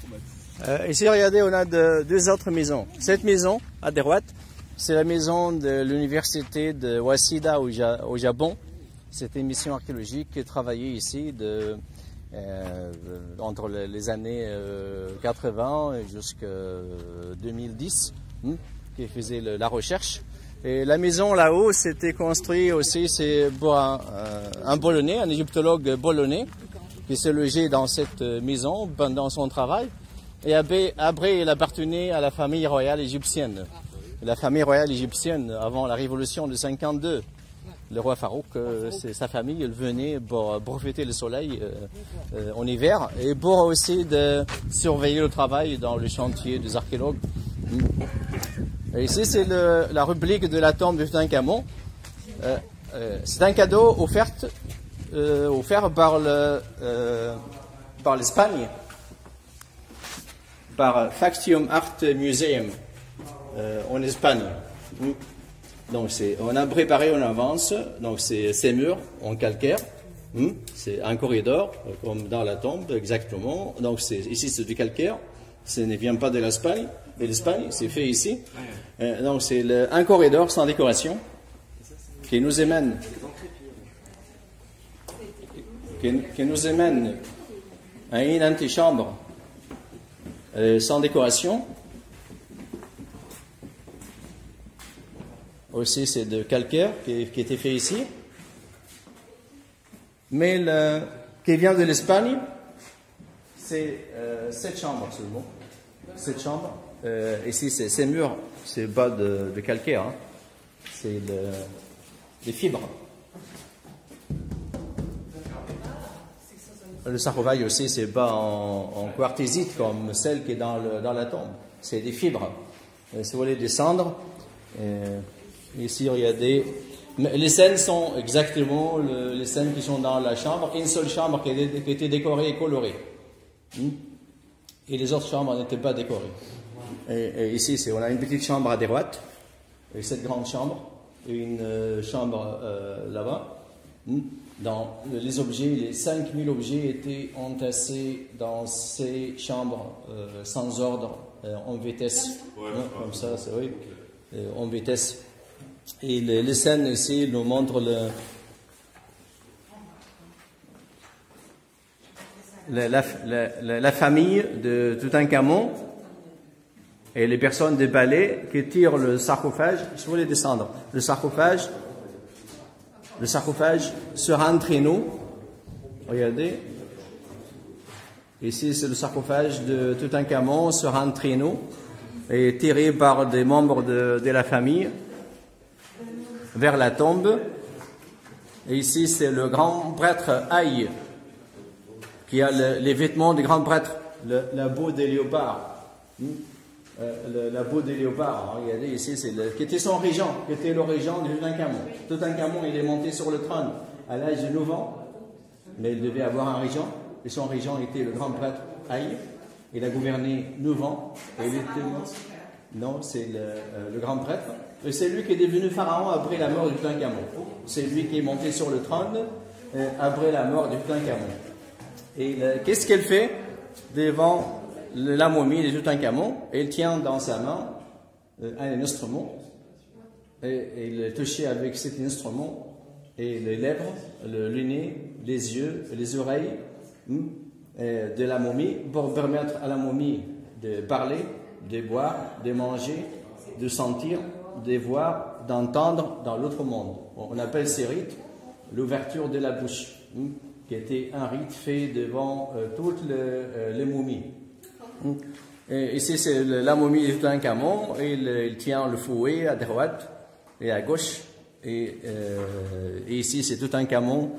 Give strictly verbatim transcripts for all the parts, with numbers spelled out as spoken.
Euh, ici, regardez, on a de, deux autres maisons. Cette maison, à droite, c'est la maison de l'université de Waseda au, ja, au Japon. C'était une mission archéologique qui travaillait ici de, euh, entre les années euh, quatre-vingts jusqu'à deux mille dix, hein, qui faisait le, la recherche. Et la maison là-haut, c'était construit aussi, c'est pour un, un Polonais, un égyptologue polonais, qui s'est logé dans cette maison pendant son travail. Et après, après, il appartenait à la famille royale égyptienne. La famille royale égyptienne, avant la révolution de cinquante-deux, le roi Farouk, euh, sa famille, elle venait pour profiter du soleil euh, euh, en hiver et pour aussi de surveiller le travail dans le chantier des archéologues. Et ici, c'est la réplique de la tombe de Toutankhamon. Euh, euh, c'est un cadeau offert, euh, offert par le, euh, par l'Espagne, par Factium Art Museum euh, en Espagne. Donc c'est, on a préparé en avance, donc c'est ces murs en calcaire, c'est un corridor comme dans la tombe exactement. Donc c'est, ici c'est du calcaire, ça ne vient pas de l'Espagne, de l'Espagne, c'est fait ici. Euh, donc c'est le, un corridor sans décoration qui nous amène, qui, qui nous amène à une antichambre Euh, sans décoration. Aussi, c'est de calcaire qui, qui était fait ici. Mais le, qui vient de l'Espagne, c'est euh, cette chambre seulement. Cette chambre. Euh, ici, c'est ces murs, c'est pas de, de calcaire, hein. C'est de, des fibres. Le sarcophage aussi, c'est pas en, en quartzite comme celle qui est dans, le, dans la tombe. C'est des fibres. Et si vous voulez descendre, euh, ici, regardez. Les scènes sont exactement le, les scènes qui sont dans la chambre. Une seule chambre qui, est, qui était décorée et colorée. Hmm? Et les autres chambres n'étaient pas décorées. Et, et ici, c'est, on a une petite chambre à droite. Et cette grande chambre. Et une euh, chambre euh, là-bas. Hmm? Dans les objets, les cinq mille objets étaient entassés dans ces chambres euh, sans ordre, euh, en vitesse, ouais, hein, comme ça, c'est oui, euh, en vitesse. Et les, les scènes ici nous montrent le, la, la, la, la famille de Toutankhamon et les personnes des palais qui tirent le sarcophage. Je voulais descendre. Le sarcophage. Le sarcophage sur un traîneau, regardez, ici c'est le sarcophage de Toutankhamon sur un traîneau, et tiré par des membres de, de la famille vers la tombe. Et ici c'est le grand prêtre Haï, qui a le, les vêtements du grand prêtre, le, la peau des léopards. Euh, le, la peau des léopards, hein, regardez ici, c'est le, qui était son régent, qui était le régent de Toutankhamon. Toutankhamon, il est monté sur le trône à l'âge de neuf ans, mais il devait avoir un régent, et son régent était le grand prêtre Haï. Il a gouverné neuf ans, et il était... Non, c'est le, euh, le grand prêtre, et c'est lui qui est devenu pharaon après la mort de Toutankhamon. C'est lui qui est monté sur le trône euh, après la mort de Toutankhamon. Et qu'est-ce qu'elle fait devant la momie de Toutankhamon? Elle tient dans sa main euh, un instrument, et, et il touchait avec cet instrument et les lèvres, le, le nez, les yeux, les oreilles hmm, de la momie pour permettre à la momie de parler, de boire, de manger, de sentir, de voir, d'entendre dans l'autre monde. On appelle ces rites l'ouverture de la bouche, hmm, qui était un rite fait devant euh, toutes les, euh, les momies. Et ici, c'est la momie de Toutankhamon. Il, il tient le fouet à droite et à gauche. Et, euh, et ici, c'est Toutankhamon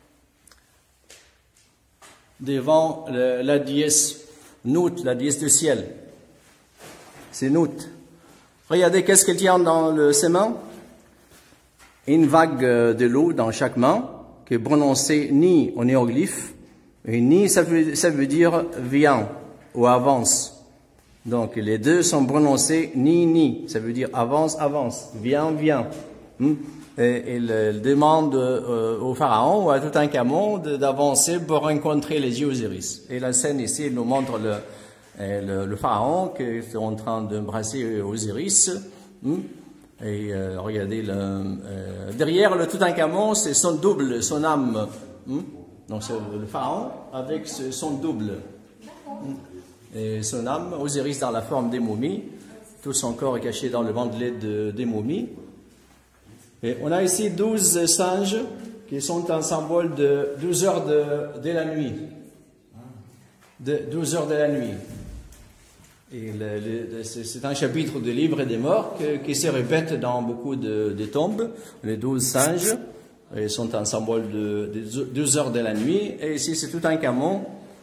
devant le, la déesse Nout, la déesse du ciel. C'est Nout. Regardez, qu'est-ce qu'il tient dans le, ses mains? Une vague de l'eau dans chaque main, qui est prononcée ni en hiéroglyphe, et ni ça veut, ça veut dire viens ou avance. Donc les deux sont prononcés ni ni, ça veut dire avance, avance, viens, viens. Hmm? Et il, il demande euh, au pharaon ou à Toutankhamon d'avancer pour rencontrer les Osiris. Et la scène ici nous montre le, Et le, le pharaon qui est en train d'embrasser Osiris. Hein, et euh, regardez, le, euh, derrière le Toutankhamon, c'est son double, son âme. Hein, donc c'est le pharaon avec son double. Hein, et son âme, Osiris dans la forme des momies. Tout son corps est caché dans le bandelet de, des momies. Et on a ici douze singes qui sont un symbole de douze heures de, de la nuit. De douze heures de la nuit. Et c'est un chapitre du livre des morts que, qui se répète dans beaucoup de, de tombes. Les douze singes et sont un symbole de, de douze heures de la nuit. Et ici, c'est Toutankhamon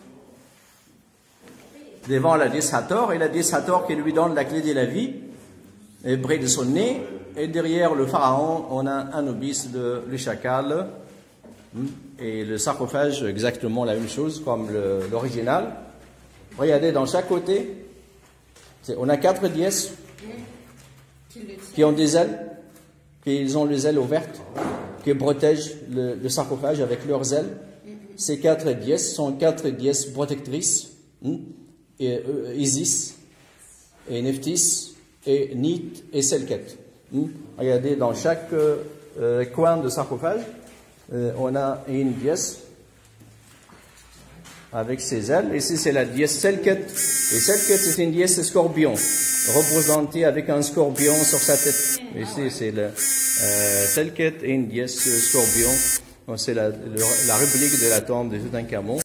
devant la déesse Hathor, et la déesse Hathor qui lui donne la clé de la vie, et près de son nez. Et derrière le pharaon, on a Anubis, de, le chacal, et le sarcophage, exactement la même chose comme l'original. Regardez, dans chaque côté, on a quatre dièses qui ont des ailes, qui ont les ailes ouvertes, qui protègent le, le sarcophage avec leurs ailes. Ces quatre dièses sont quatre dièses protectrices, et, euh, Isis, et Nephthys, et Nit, et Selket. Hmm? Regardez, dans chaque euh, coin de sarcophage, euh, on a une dièse avec ses ailes. Ici, c'est la dièse Selket. Et Selket, c'est une dièse scorpion, représentée avec un scorpion sur sa tête. Ici, c'est le euh, Selket et une dièse scorpion. C'est la, la réplique de la tombe de Toutankhamon.